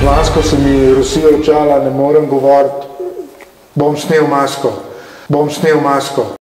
Pod masko se mi rosijo očala, ne morem govoriti. Bom snel masko.